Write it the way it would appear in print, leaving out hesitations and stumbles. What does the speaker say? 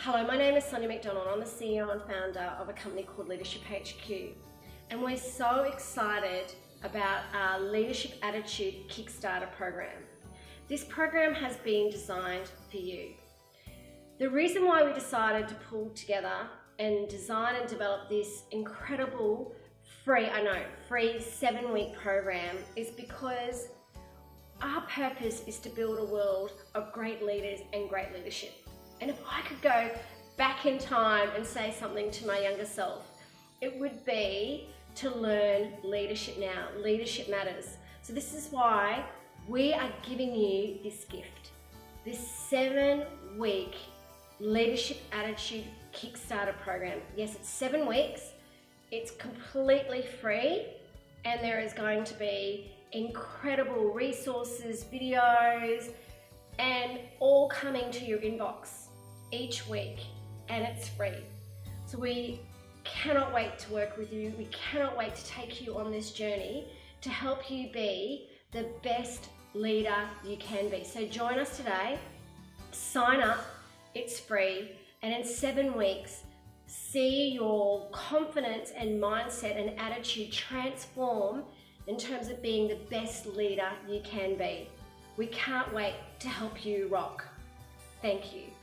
Hello, my name is Sonia McDonald. I'm the CEO and founder of a company called Leadership HQ. And we're so excited about our Leadership Attitude Kickstarter program. This program has been designed for you. The reason why we decided to pull together and design and develop this incredible free 7-week program is because our purpose is to build a world of great leaders and great leadership. And if I could go back in time and say something to my younger self, it would be to learn leadership now. Leadership matters. So this is why we are giving you this gift, this 7-week Leadership Attitude Kickstarter program. Yes, it's 7 weeks. It's completely free, and there is going to be incredible resources, videos, and all coming to your inbox each week, and it's free. So we cannot wait to work with you. We cannot wait to take you on this journey to help you be the best leader you can be. So join us today, sign up, it's free, and in 7 weeks, see your confidence and mindset and attitude transform in terms of being the best leader you can be. We can't wait to help you rock. Thank you.